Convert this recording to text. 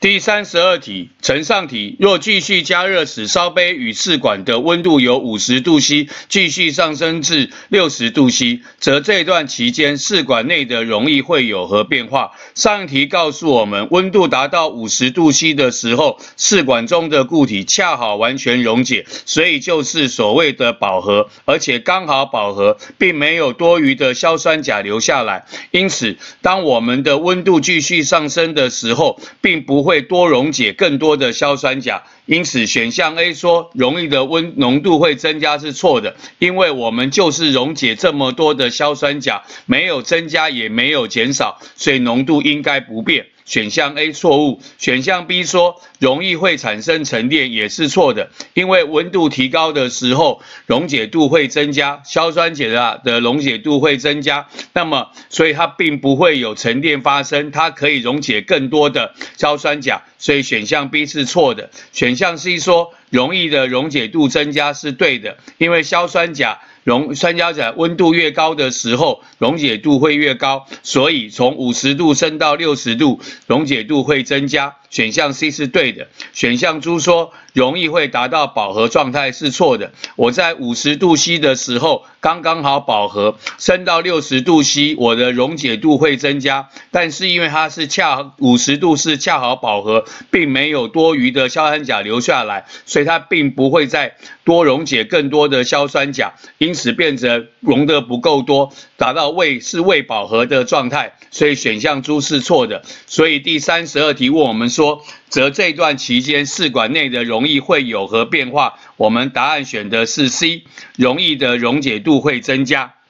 第32题，呈上题，若继续加热使烧杯与试管的温度由50度C继续上升至60度C，则这段期间试管内的溶液会有何变化？上一题告诉我们，温度达到50度C 的时候，试管中的固体恰好完全溶解，所以就是所谓的饱和，而且刚好饱和，并没有多余的硝酸钾留下来。因此，当我们的温度继续上升的时候，并不会多溶解更多的硝酸钾，因此选项 A 说溶液的浓度会增加是错的，因为我们就是溶解这么多的硝酸钾，没有增加也没有减少，所以浓度应该不变。选项 A 错误，选项 B 说溶液会产生沉淀也是错的，因为温度提高的时候，溶解度会增加，硝酸钾的溶解度会增加，那么所以它并不会有沉淀发生，它可以溶解更多的硝酸钾，所以选项 B 是错的。选项 C 说溶液的溶解度增加是对的，因为硝酸钾温度越高的时候，溶解度会越高，所以从50度升到60度，溶解度会增加。选项 C 是对的。选项 D 说溶液会达到饱和状态是错的。我在50度C 的时候刚刚好饱和，升到60度C， 我的溶解度会增加，但是因为它是50度是恰好饱和，并没有多余的硝酸钾留下来，所以它并不会再多溶解更多的硝酸钾，因此变成溶得不够多，达到未饱和的状态，所以选项 D 是错的。所以第32题问我们说，则这段期间试管内的溶液会有何变化？我们答案选的是 C， 溶液的溶解度会增加。